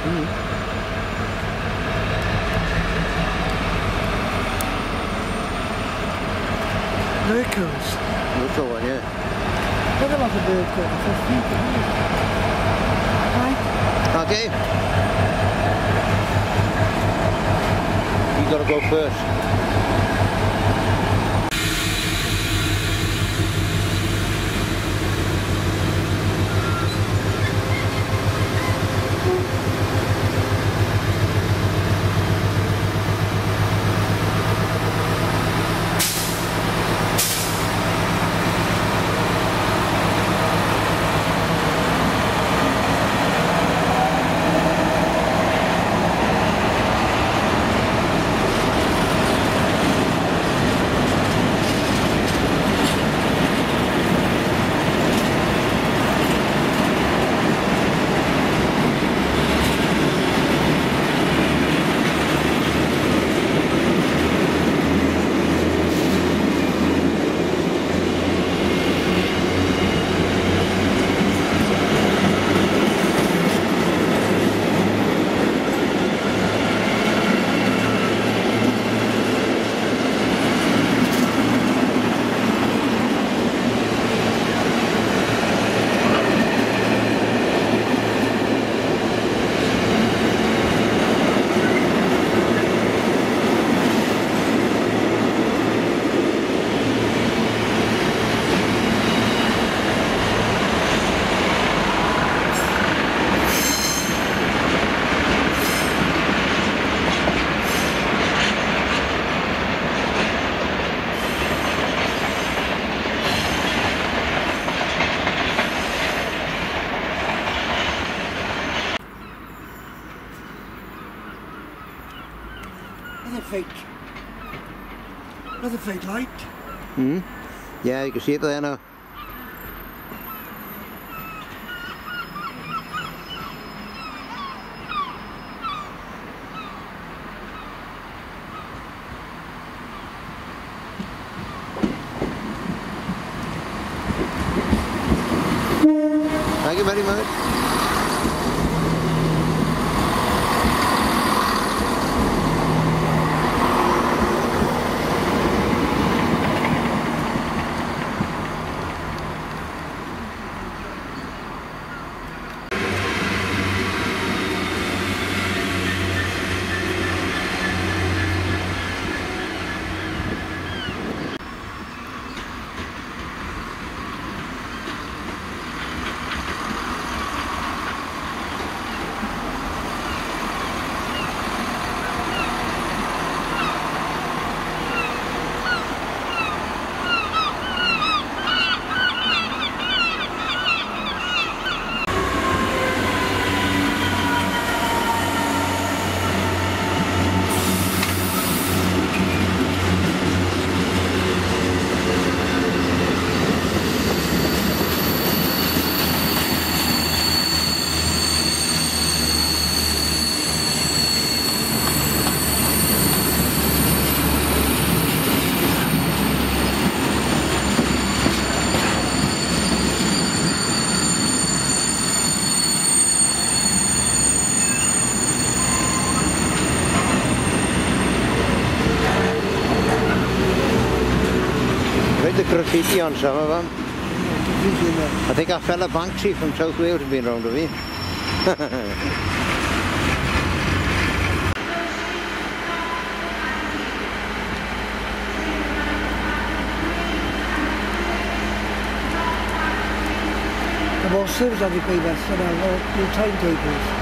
Miracles. That's all one, yeah. Look at like a bird got the first feet, right? Okay. You gotta go first. Another fake light. Yeah, you can see it there now. Thank you very much. The graffiti on some of them. I think our fella Banksy from South Wales has been round with me. The bosses have been best and no timetables.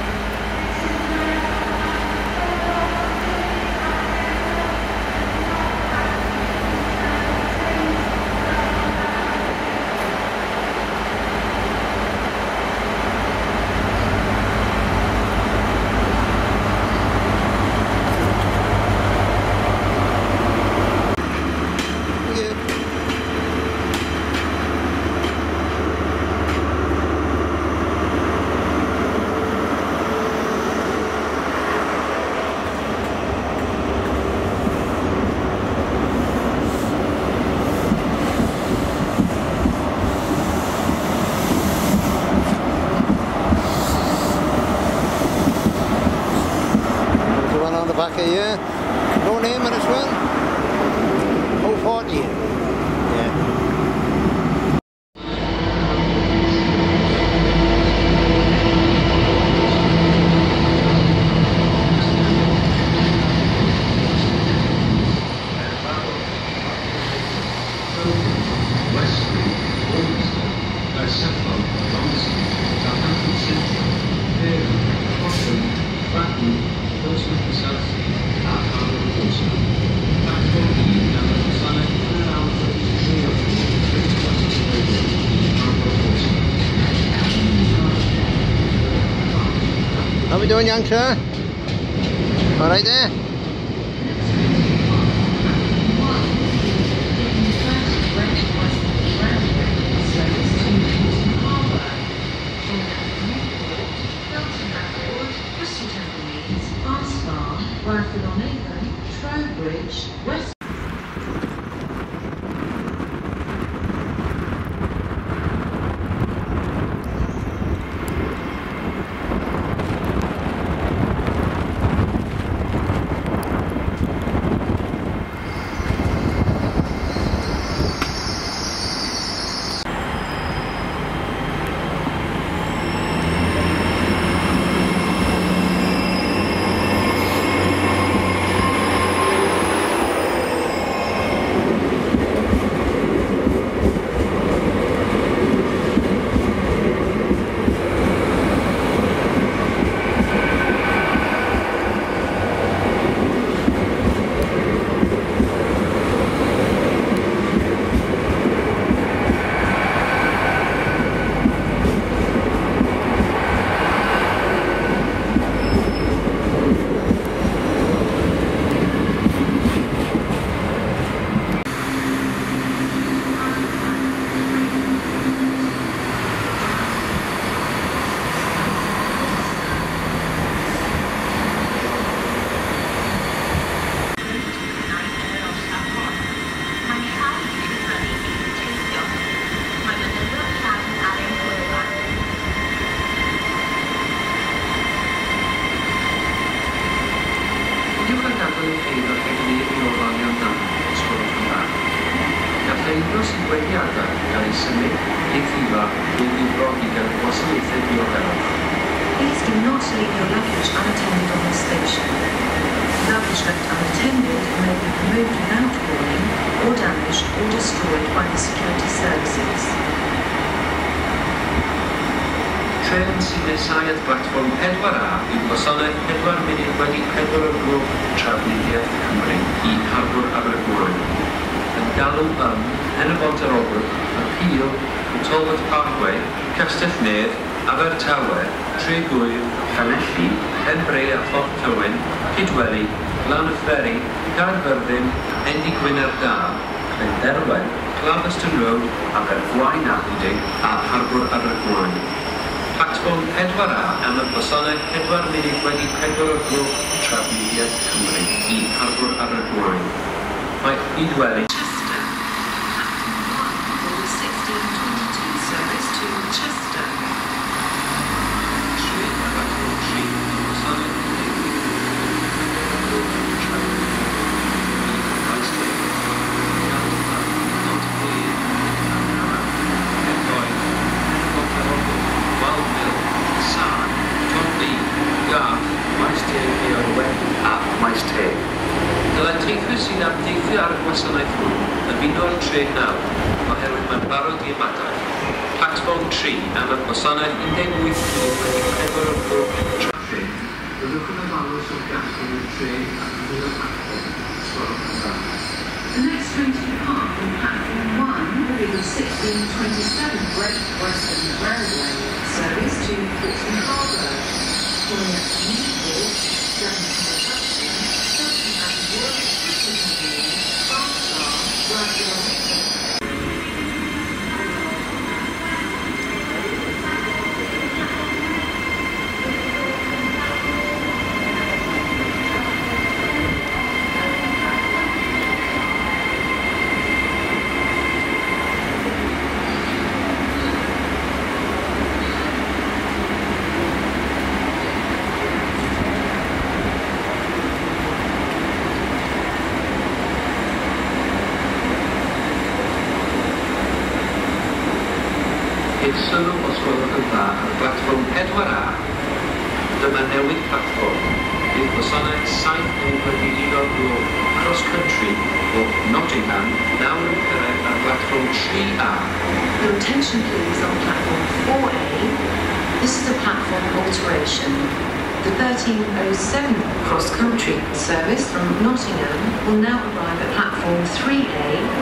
doing, young sir? All right there? Please do not leave your luggage unattended on this station. Luggage left unattended may be removed without warning or damaged or destroyed by the security services. Tren sy'n nesau at platfform 4A yw gwasanaeth 4 munud wedi 4 o'r gloch trafnidiaeth Cymru I Harbwr Abergwaun. Yn galw Hen y Bontarolwg, Appeal, Tolwood Parkway, Castell Nedd, Abertawe, Tregwyr, Llanelli, Penbre a Fort Tywyn, Cydweli, Lan y Ferry, Caerfyrddin, Endi Gwynedd Da, Glenderwen, Glaveston Road, Abergwaun Abudig a Harbwr Abergwaun. Platfform 4A am y gwasanaeth 4 munud wedi 4 o'r gloch trafnidiaeth Cymru I Harbwr Abergwaun. Mae Idweli sy'n amdeithio ar y gwasanaeth hwn yn mynd o'r tren nawr oherwydd mae'n barod I ymateb. Platfform 3 am y gwasanaeth 18 munud wedi 4 o'r gloch traffic. Byddwch yn ofalus o'r gallu i'r tren ac yn mynd o'r platfform. Sgwrwch yn dda. The next train to depart from platform 1 will be the 1627 Great Western Railway service to Portsmouth Harbour. Following at Newport, down to the sylw os gwelwch yn dda ar platfform 4A. Dyma newid platfform. Bydd gwasanaeth 7 munud wedi 1 o'r gloch cross-country o Nottingham nawr yn cyrraedd ar platfform 3A. Your attention please on platform 4A. This is a platform alteration. The 1307 cross-country service from Nottingham will now arrive at platform 3A